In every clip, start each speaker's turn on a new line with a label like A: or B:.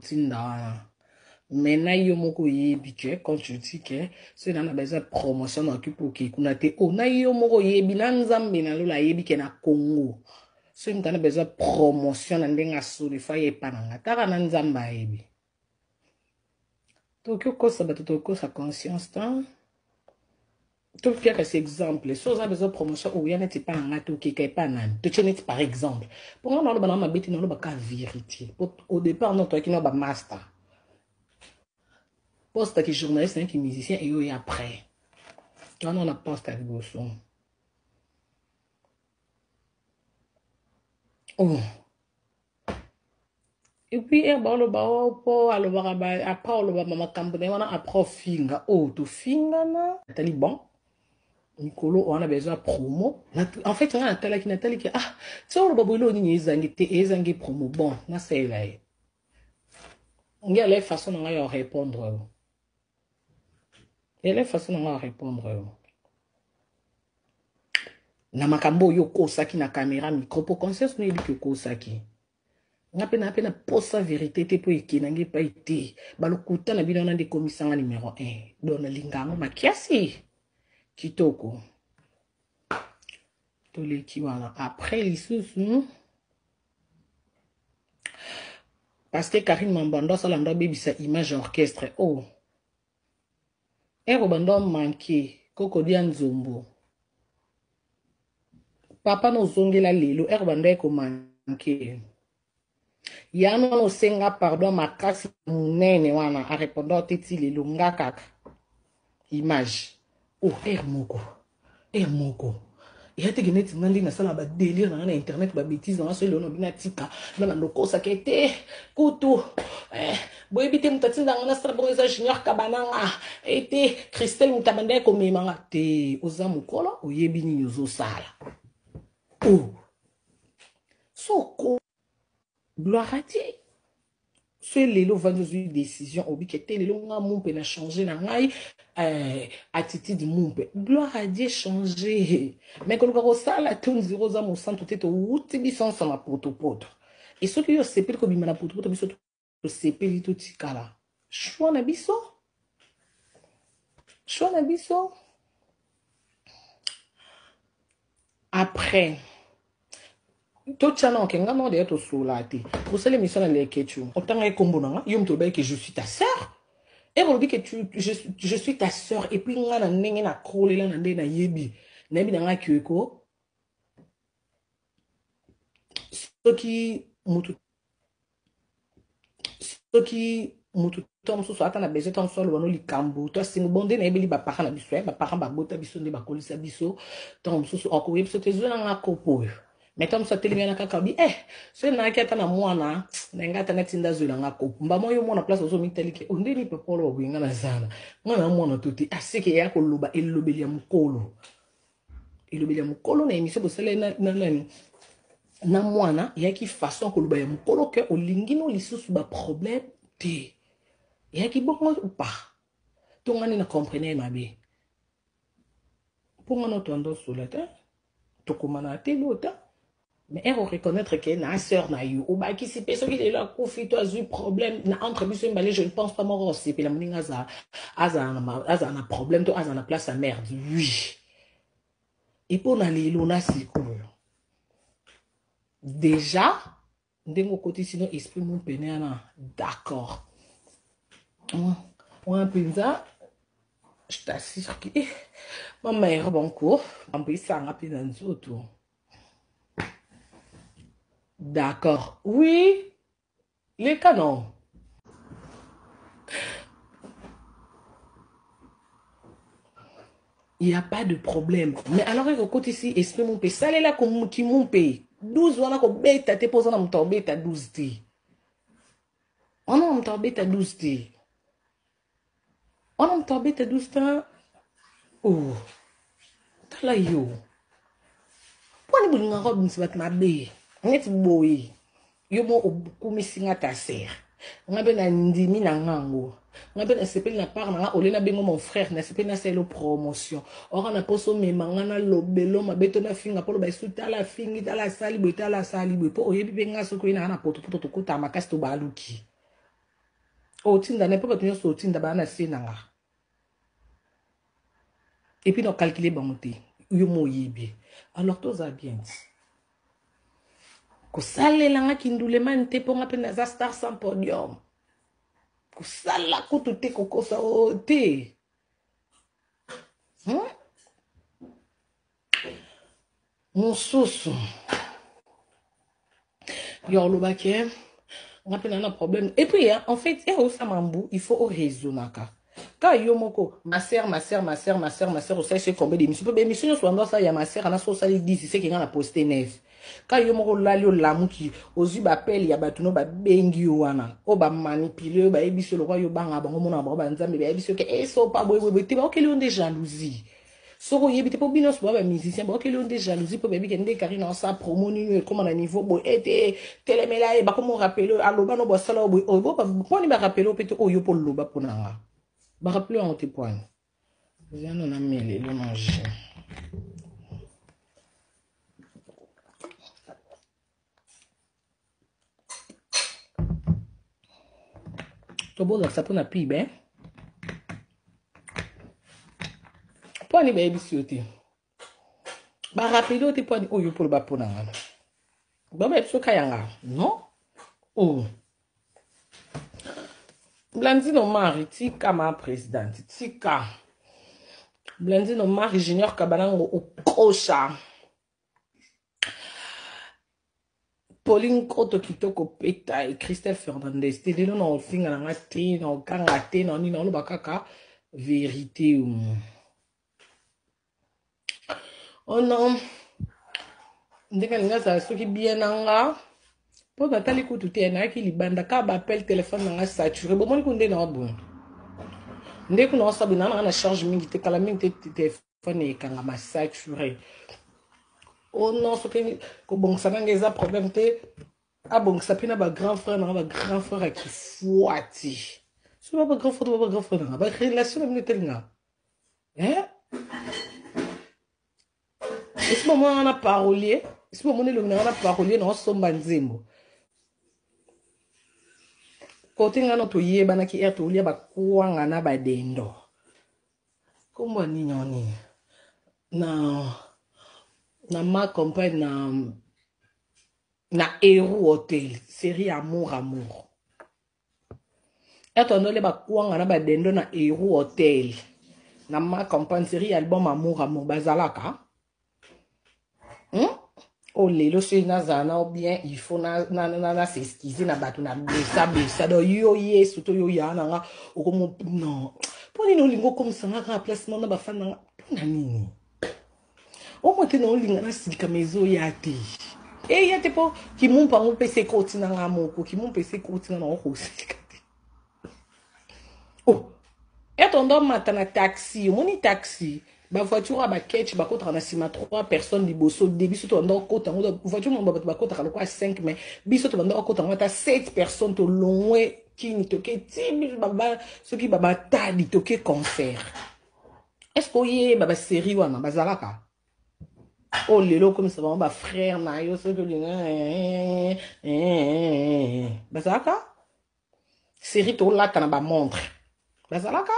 A: tinda. Maintenant, yo moko yebi que quand tu dis que c'est dans la besoin promotion occupe qui kunate oh na yo moko yebi na nzambe na lola yebi ke na Congo. C'est dans la besoin promotion na ndenga suri fa ye pananga taka na nzamba yebi. Tokyo kosa ba tokyo sa conscience tan. Tout cas que c'est exemple. Si on a besoin de promotion ou il n'y a pas un gâteau qui est pas nan. Tu tiens par exemple. Pour moi, on a le ma bête, on a pas vérité. Au départ, non toi qui n'a pas master. Poste qui journaliste, qui musicien et après. On a poste avec vos sons. Oh. Et puis, bon, le bao po alors après le mama kambone on a après finga. Oh, tu finga na. Tali bon. Nicolo, on a besoin de promo. En fait, on a Nathalie qui ah, tu sais, on va brûler au nid, ils ont promo. Bon, là, c'est là. Il y a les façons de répondre. Il y a les façons de répondre. Na makambo yo kosaki na caméra micro pour conscience nous dit que kosaki. Na pena posa vérité te pour ekinangi pa été. Balokuta na bino na de commissaire numéro 1. Dona lingamo makiasi. Kitoko. Après les parce que Karine Mambando ça l'a baby sa image orchestre oh et Robando manqué Koko Dianzombo papa no zongela lelo et Robando ko manqué Yano no senga pardon makasi munene wana a répondre teti lelo ngaka image oh Moko et tu gagnes tu na sala ba délire na internet ba bêtise na so lono binatika na ndoko sakete kutu boy bité mutatinda na sala bon eza junior kabananga ete Christelle mutabande ko memanga te oza mukolo oyebi ni yozo sala oh soko gloire à Dieu. C'est l'élo 22 décision obi que tel l'élo nga mon pe na changer na ngai attitude mon pe gloire à Dieu changer mais quand on ça la tune 0 za mon sang tout est au tibi sans na potopoto et ce que yo sepel ko bima na potopoto biso to sepeli to tikala choix na biso après tout ça non kenga non de to soulati pour ça l'émission na leketu autant que kombona yom to que je suis ta sœur et on dit que je suis ta sœur et puis nga na ndenge na krole la na ndenge na yebi na bi na nga kyeko ce qui mutu tom so ata na besoin tom so lo no likambo to singo bonde na ebeli ba parents na biso ba parents ba bota biso nde ba kolisa biso tom so ko yebso te zo na nga kopo mais tom so telemi na kaka bi so na akata na mwana na ngata na tinda zo nga kopo mba moyo mwana place zo mitelike onde ni pepolo obinga na zana mwana mwana tuti asike ya koloba elobeli ya mukolo na emission bosele na mwana yaki façon koloba ya mukolo ke olingino lisusu ba problème te yaki bongo ou pas tongani na comprendre ma be pour moi notre ando solata to komana te lota mais elle reconnaître que na sœur na yo ou ba ki si personne qui est là kofi to azu problème na entre biso mbalé je ne pense pas moro c'est puis la moninga za na problème to na place à merde oui et pour na lelo na sikoyo déjà ndengo côté sinon esprit mon penéana d'accord un pinza je t'assure que ma mère bon cours en plus ça rapide dans autour d'accord oui les canons il n'y a pas de problème mais alors au côté ici esprit mon pays ça là comme qui mon pays 12 wana ko beta te posa na mtobeta 12 ti on mtobeta 12 ti on mtobeta 12 ta oh tala yo poni bulinga ko binsibat mabe net boy yo mo okumisinga ta sœur ngabe na ndimi na ngango ngabe na sepeli na part na olena bengo mon frère na sepeli na selo promotion ora na poso memanga na lobelo mabeto na finga polo ba isuta la fingi ta la sali bo po oyebi benga soko ina na poto to kota makasi to baluki Otinda ne peut pas tenir sur otinda bana senanga. Et puis, nous calculer bangoté. Yo mo yebi. Alors, tous a bien dit. Ko sale langa kindule man te ponga pe na star sans podium. Ko sala ko to te ko kosa o te. Mon soso. Yo lo baké. On a un problème. Et puis, hein, en fait, il faut au réseau. Quand yo moko, ma sœur, au c'est combien d'émissions. Mais émissions sont dans ça, il y a ma sœur, on a sur ça, il dit, c'est qu'il y a la posté neuf. Quand yo moko là, yo l'amour qui, aux yeux, il y a batuno, bengi wana, ba manipulé, ebiso le roi, yo banga, mona, nzambe, ebiso que, so pas, t'es pas, ok, des jalousie. Soko yebite po binos bo ba musicien bo kele on de jalousie po bebi kende karina en sa promo ni comme na niveau bo ete telemela e ba comme rappeler aloba no bo sala bo o bo po ni ba rappeler peut o yo po loba ponanga ba rappeler en te point viens on a mêlé le manger to bo ça pour na pibe po ni ba ebisioti ba rappeler o te point o yo po loba ponanga ba ba so kayanga non oh Blandino Mari, tika ma présidente, tika. Blandino Mari, Junior Kabanango, au Kocha. Pauline Koto Kitoko Peta et Christelle Fernandez. T'es de non, finga na ngate, non, kangate, non, ni non, lo bakaka. Vérité. Oh non. Ndeka nga sa soki bien nanga. Po natali ko tuté na ki libanda ka ba appel téléphone nga saturé. Bo moni ko ndé na bon. Ndé ko na sabi na charge mingi te kala mingi te téléphone e kanga ma saturé. Oh non, ce que bon ça n'a pas problème te ah bon ça pina ba grand frère qui fouati. C'est pas grand frère ba relation avec tel nga. Hein? Et ce moment on a parolier, ce moment on a parolier non somba nzembo. Côté nga no to yeba na ki to lia ba kwanga na ba dendo. Kombo ni nyoni. Na ma compagne na Héros Hotel, série Amour. Et on a les bakwanga na ba dendo na Héros Hotel. Na ma compagne série album Amour bazalaka. Oh lelo c'est nazana ou bien il faut na s'excuser na batu na blessa do yo yesu to yo ya na o comme non. Pour ni no lingo comme ça na placement na ba fan na pour nini. O mo te no linga na sika mezo ya te. E ya te po ki mun pa un PC koti na ngamoko ki mun PC koti na ho sika te. Oh. Et on doit matin na taxi, moni taxi. Ba voiture ba ketch ba kotra na sima 3 personnes liboso début surtout on doit kota voiture mon ba kotra quoi 5 mais biso to on kota ta 7 personnes to loin qui ni to ke tibi baba ce qui baba tadi to ke concert. Est-ce que yé baba série wana bazalaka? Oh lelo comme ça ba frère na yo ce que bazalaka? Série to la kana ba montre. Bazalaka?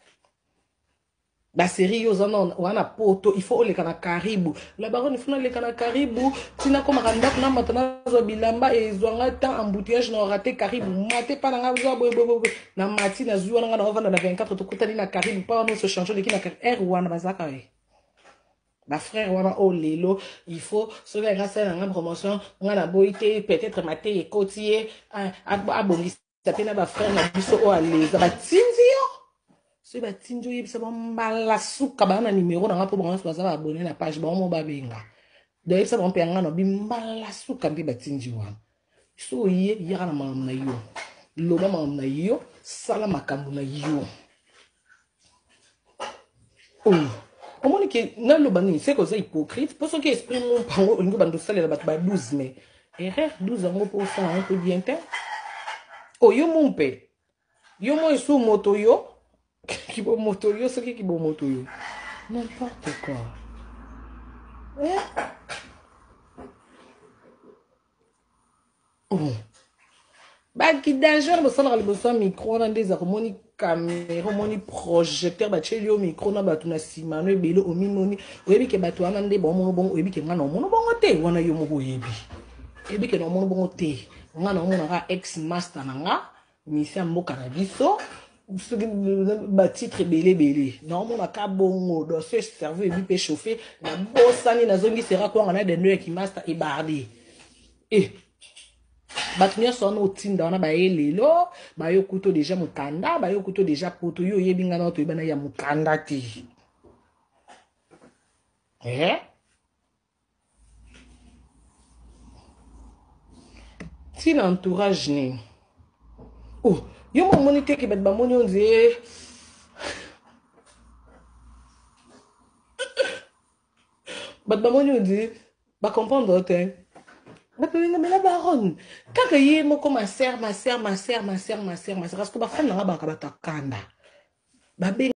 A: La série yozanon wana poto il faut les kana karibu la baronne il faut les kana karibu tina comme randa na matana zo bilamba et zwanga temps embouteillage na raté karibu maté pa na zo bo na mati na zuwa na vanda na 24 to kutani na karibu pa no se changer de ki na r wana bazaka la frère wana oh lelo il faut ce gars grâce à la promotion on a boité peut-être maté et côtier abongi ça pena ba frère na biso o aleza ba tinzio ce batinjo yebisa bambala suka bana numéro na ngapo bango baza ba abonné na page bango ba benga donc yebisa bon pe ngano bimbala suka mbi batinji wana so ye yaka na mamu na yo loba mamu na yo sala makambo na yo oh omoni ke na loba ni c'est que ça hypocrite parce que esprit mon pango ngo bando sala ba 12 mais erreur 12 ngo pour ça un peu bien te oh yo mon pe yo mo sou moto yo qui bon moto yo ce qui bon moto yo n'importe quoi oh Baki danger bosala liboso micro na ndeza komoni caméra moni projecteur bacheli yo micro na bato na sima no ebele omimoni oyebi ke bato wana nde bomono bongo oyebi ke nga na omono bongo te wana yo moko oyebi ke na omono bongo te nga na omona ka ex master na nga misi ya mboka na biso soki batitre ebele na omona ka bongo dossier cerveau ebi mpe chauffe na bosani nazongisera kwanga na dendo ya kimaster ebarde bato nyonso wana otinda wana baye lelo bayoki to deja mokanda bayoki to deja poto yo oyebi nga na toyebana ya mokanda te ntina entourage nini yo momoni te ke bato bamoni onzie bato bamoni onzie bacomprendre te la baronne kaka ye moko ma sœur parce que ba femme na nga baka batakanda babenga